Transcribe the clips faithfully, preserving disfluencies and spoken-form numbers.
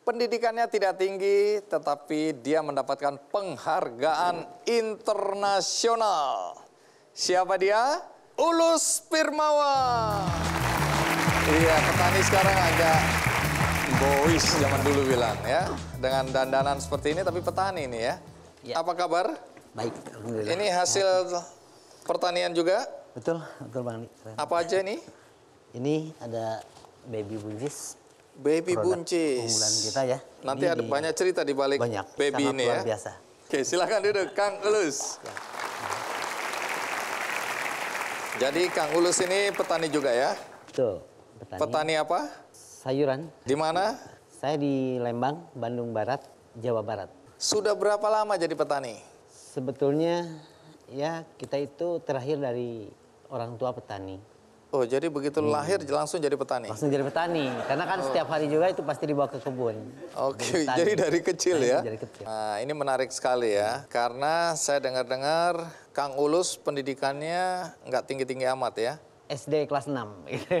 Pendidikannya tidak tinggi, tetapi dia mendapatkan penghargaan internasional. Siapa dia? Ulus Pirmawan. Iya, petani sekarang agak boys zaman dulu bilang ya. Dengan dandanan seperti ini, tapi petani ini ya. Ya. Apa kabar? Baik, alhamdulillah. Ini hasil pertanian juga? Betul, betul Bang. Apa aja ini? Ini ada baby buncis. Baby buncis. Unggulan kita ya. Nanti ini ada di... banyak cerita di balik banyak, baby ini luar ya. Biasa. Oke, silakan duduk Kang Ulus. Ya. Jadi Kang Ulus ini petani juga ya? Betul, petani. Petani apa? Sayuran. Di mana? Saya di Lembang, Bandung Barat, Jawa Barat. Sudah berapa lama jadi petani? Sebetulnya ya kita itu terakhir dari orang tua petani. Oh, jadi begitu hmm. lahir langsung jadi petani? Langsung jadi petani, karena kan oh. setiap hari juga itu pasti dibawa ke kebun. Oke, jadi, jadi dari kecil nah, ya? Dari kecil. Nah, ini menarik sekali ya, karena saya dengar-dengar Kang Ulus pendidikannya nggak tinggi-tinggi amat ya? S D kelas enam.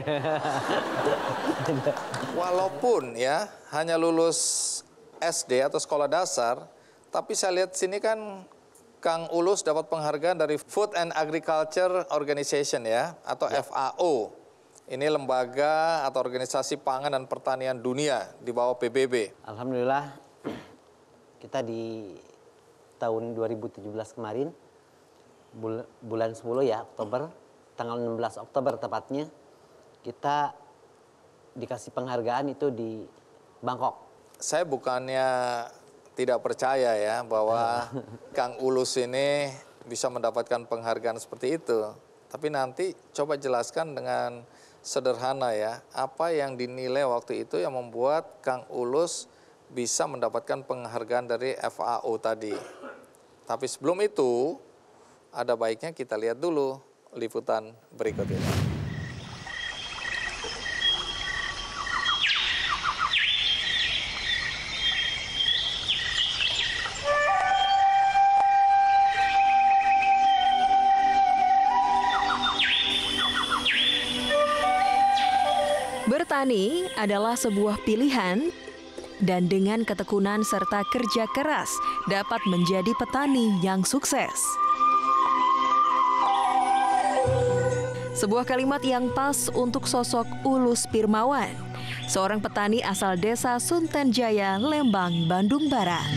Walaupun ya, hanya lulus S D atau sekolah dasar, tapi saya lihat sini kan Kang Ulus dapat penghargaan dari Food and Agriculture Organization ya, atau ya. F A O. Ini lembaga atau organisasi pangan dan pertanian dunia di bawah P B B. Alhamdulillah, kita di tahun dua ribu tujuh belas kemarin, bul bulan sepuluh ya, Oktober, tanggal enam belas Oktober tepatnya, kita dikasih penghargaan itu di Bangkok. Saya bukannya tidak percaya ya bahwa Kang Ulus ini bisa mendapatkan penghargaan seperti itu. Tapi nanti coba jelaskan dengan sederhana ya, apa yang dinilai waktu itu yang membuat Kang Ulus bisa mendapatkan penghargaan dari F A O tadi. Tapi sebelum itu, ada baiknya kita lihat dulu liputan berikut ini. Bertani adalah sebuah pilihan dan dengan ketekunan serta kerja keras dapat menjadi petani yang sukses. Sebuah kalimat yang pas untuk sosok Ulus Pirmawan, seorang petani asal desa Sunten Jaya, Lembang, Bandung Barat.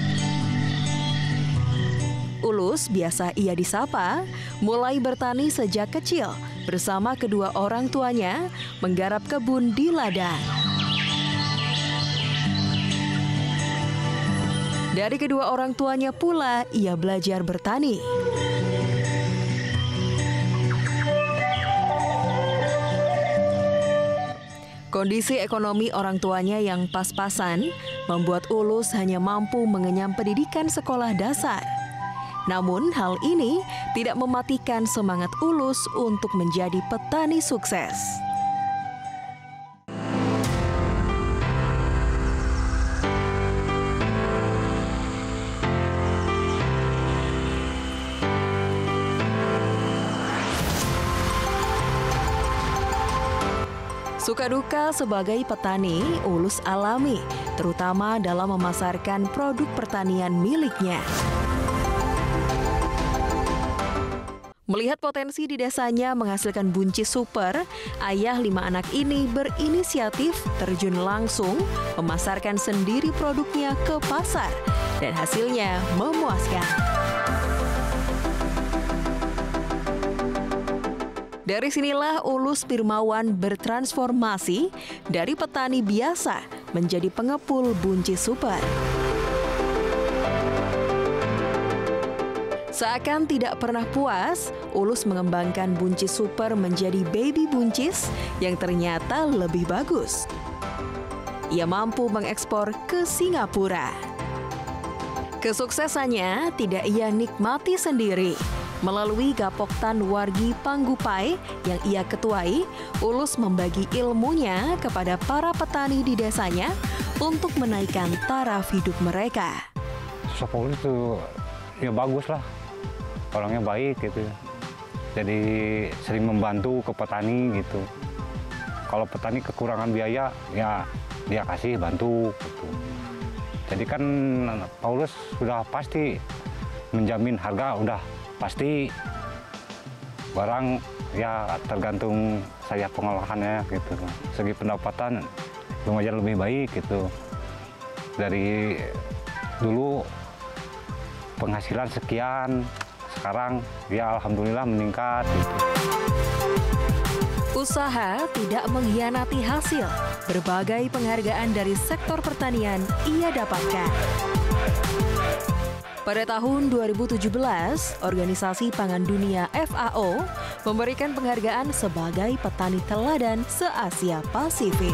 Ulus biasa ia disapa, mulai bertani sejak kecil bersama kedua orang tuanya menggarap kebun di ladang. Dari kedua orang tuanya pula ia belajar bertani. Kondisi ekonomi orang tuanya yang pas-pasan membuat Ulus hanya mampu mengenyam pendidikan sekolah dasar. Namun hal ini tidak mematikan semangat Ulus untuk menjadi petani sukses. Suka duka sebagai petani, Ulus alami, terutama dalam memasarkan produk pertanian miliknya. Melihat potensi di desanya menghasilkan buncis super, ayah lima anak ini berinisiatif terjun langsung memasarkan sendiri produknya ke pasar dan hasilnya memuaskan. Dari sinilah Ulus Pirmawan bertransformasi dari petani biasa menjadi pengepul buncis super. Seakan tidak pernah puas, Ulus mengembangkan buncis super menjadi baby buncis yang ternyata lebih bagus. Ia mampu mengekspor ke Singapura. Kesuksesannya tidak ia nikmati sendiri. Melalui Gapoktan Wargi Panggupai yang ia ketuai, Ulus membagi ilmunya kepada para petani di desanya untuk menaikkan taraf hidup mereka. Sosok Ulus itu ya bagus lah. Orangnya baik gitu, jadi sering membantu ke petani gitu. Kalau petani kekurangan biaya, ya dia kasih bantu gitu. Jadi kan Paulus sudah pasti menjamin harga, udah pasti barang ya tergantung saya pengolahannya gitu. Segi pendapatan lumayan lebih baik gitu. Dari dulu penghasilan sekian, sekarang ya alhamdulillah meningkat gitu. Usaha tidak mengkhianati hasil. Berbagai penghargaan dari sektor pertanian ia dapatkan. Pada tahun dua ribu tujuh belas, Organisasi Pangan Dunia F A O memberikan penghargaan sebagai petani teladan se-Asia Pasifik.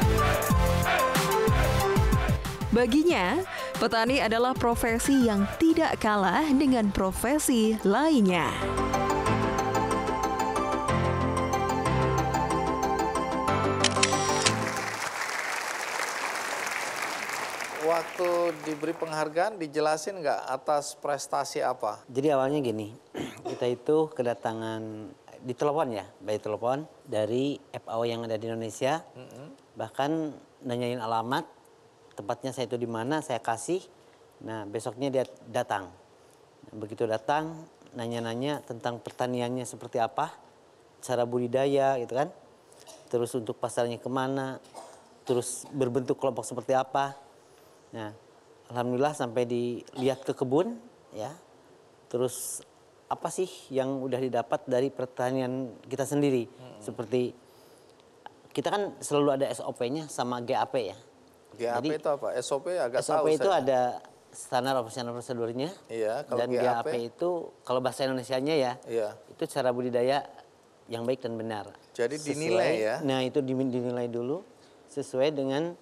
Baginya, petani adalah profesi yang tidak kalah dengan profesi lainnya. Waktu diberi penghargaan dijelasin nggak atas prestasi apa? Jadi awalnya gini, kita itu kedatangan di telepon ya, by telepon dari F A O yang ada di Indonesia, mm-hmm. bahkan nanyain alamat, tempatnya saya itu di mana, saya kasih. Nah besoknya dia datang. Nah, begitu datang, nanya-nanya tentang pertaniannya seperti apa, cara budidaya gitu kan, terus untuk pasarnya kemana, terus berbentuk kelompok seperti apa. Nah, alhamdulillah sampai dilihat ke kebun, ya. Terus apa sih yang udah didapat dari pertanian kita sendiri? Hmm. Seperti kita kan selalu ada S O P-nya sama G A P ya. G A P Jadi, itu apa? S O P agak S O P tahu itu saya. ada standar operasional prosedurnya. Iya, kalau dan G A P itu kalau bahasa Indonesianya ya, iya. itu cara budidaya yang baik dan benar. Jadi sesuai, dinilai ya. Nah, itu dinilai dulu sesuai dengan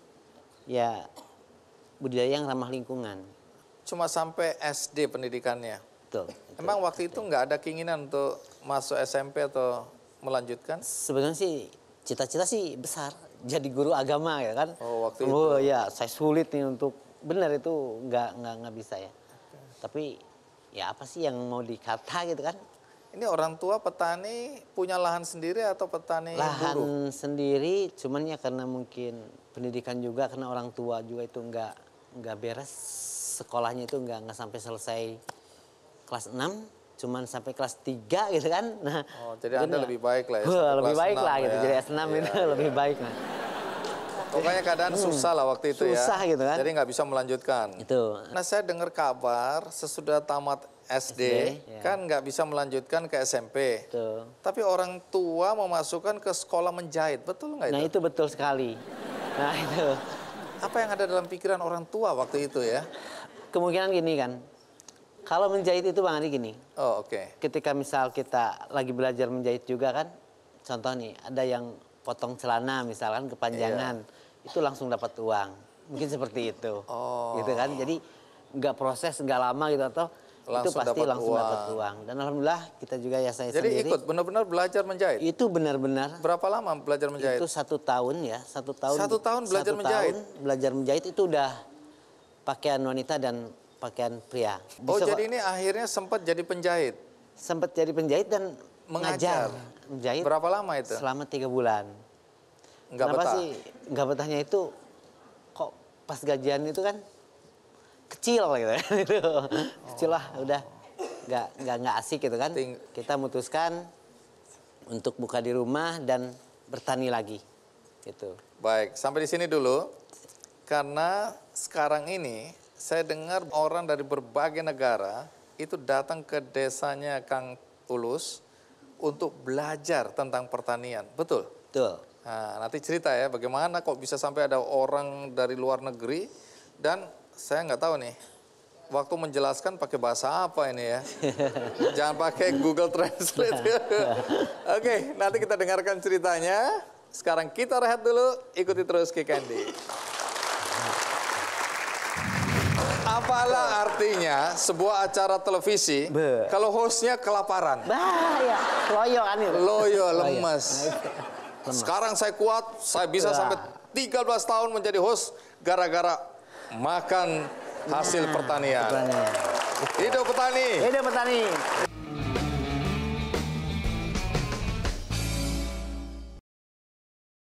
ya budidaya yang ramah lingkungan. Cuma sampai S D pendidikannya? Betul. Emang waktu itu nggak ada keinginan untuk masuk S M P atau melanjutkan? Sebenarnya sih cita-cita sih besar. Jadi guru agama ya kan. Oh waktu oh, itu? Ya saya sulit nih untuk, benar itu nggak, nggak, nggak bisa ya. Okay. Tapi ya apa sih yang mau dikata gitu kan. Ini orang tua petani punya lahan sendiri atau petani lahan buruh? Sendiri, cuman ya karena mungkin pendidikan juga, karena orang tua juga itu nggak nggak beres sekolahnya, itu nggak nggak sampai selesai kelas enam, cuman sampai kelas tiga gitu kan. Nah, oh, jadi Anda lebih baik lah ya. Wah, lebih baik lah gitu. Ya. Jadi S enam ya, itu ya. lebih baik lah. Pokoknya keadaan hmm, susah lah waktu itu susah ya. gitu kan. Jadi nggak bisa melanjutkan. Itu. Nah saya dengar kabar sesudah tamat S D, S D ya. kan nggak bisa melanjutkan ke S M P. Betul. Tapi orang tua memasukkan ke sekolah menjahit, betul nggak itu? Nah itu betul sekali. Nah itu. Apa yang ada dalam pikiran orang tua waktu itu ya? Kemungkinan gini kan, kalau menjahit itu Bang Adi gini. Oh oke. Okay. Ketika misal kita lagi belajar menjahit juga kan, contoh nih ada yang potong celana misalkan kepanjangan, iya. itu langsung dapat uang. Mungkin seperti itu. Oh. Gitu kan, jadi nggak proses, nggak lama gitu atau langsung itu pasti dapat langsung uang. dapat uang. Dan alhamdulillah kita juga ya saya Jadi sendiri. Jadi ikut benar-benar belajar menjahit? Itu benar-benar. Berapa lama belajar menjahit? Itu satu tahun ya, satu tahun. Satu tahun belajar satu menjahit? Tahun belajar menjahit itu udah pakaian wanita dan pakaian pria. Bisa oh jadi ini akhirnya sempat jadi penjahit? Sempat jadi penjahit dan mengajar. Menjahit. Berapa lama itu? Selama tiga bulan. Enggak Kenapa betah? sih enggak betahnya itu kok pas gajian itu kan kecil gitu. Oh. Kecil lah udah. Nggak, nggak, nggak asik gitu kan. Ting kita memutuskan untuk buka di rumah dan bertani lagi gitu. Baik, sampai di sini dulu. Karena sekarang ini saya dengar orang dari berbagai negara itu datang ke desanya Kang Ulus untuk belajar tentang pertanian. Betul? Betul. Nah, nanti cerita ya bagaimana kok bisa sampai ada orang dari luar negeri, dan saya nggak tahu nih waktu menjelaskan pakai bahasa apa ini ya. Jangan pakai Google Translate. Oke, nanti kita dengarkan ceritanya. Sekarang kita rehat dulu, ikuti terus Ki Candy. Apalah artinya sebuah acara televisi Be. kalau hostnya kelaparan? Bahaya, loyo kan itu. Loyo, lemes. lemes. Sekarang saya kuat, saya bisa Wah. sampai tiga belas tahun menjadi host gara-gara makan hasil nah, pertanian. pertanian. Hidup petani. Hidup petani.